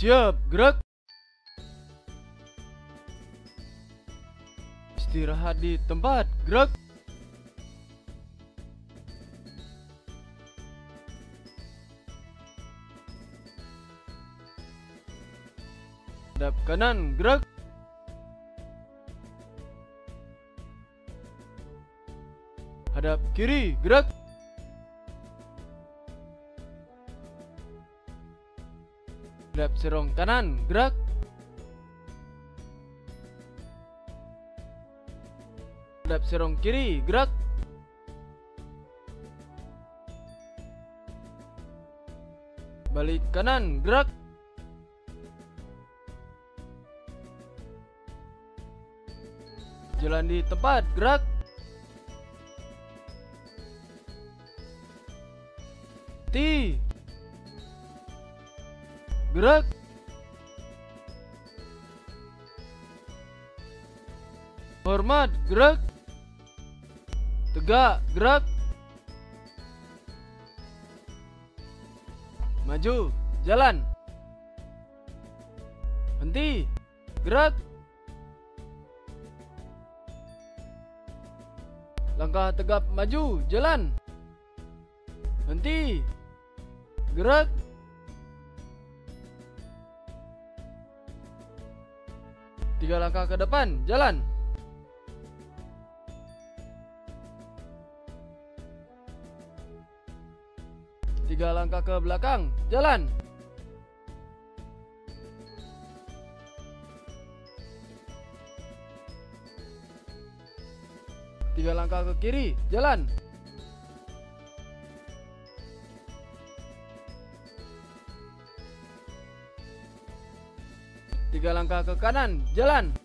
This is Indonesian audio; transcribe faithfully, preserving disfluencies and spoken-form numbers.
Siap, gerak. Istirahat di tempat, gerak. Hadap kanan, gerak. Hadap kiri, gerak. Hadap serong kanan, gerak. Hadap serong kiri, gerak. Balik kanan, gerak. Jalan di tempat, gerak. Ti. Gerak. Hormat, gerak. Tegak, gerak. Maju, jalan. Henti, gerak. Langkah tegap maju, jalan. Henti, gerak. Tiga langkah ke depan, jalan. Tiga langkah ke belakang, jalan. Tiga langkah ke kiri, jalan. Tiga langkah ke kanan, jalan.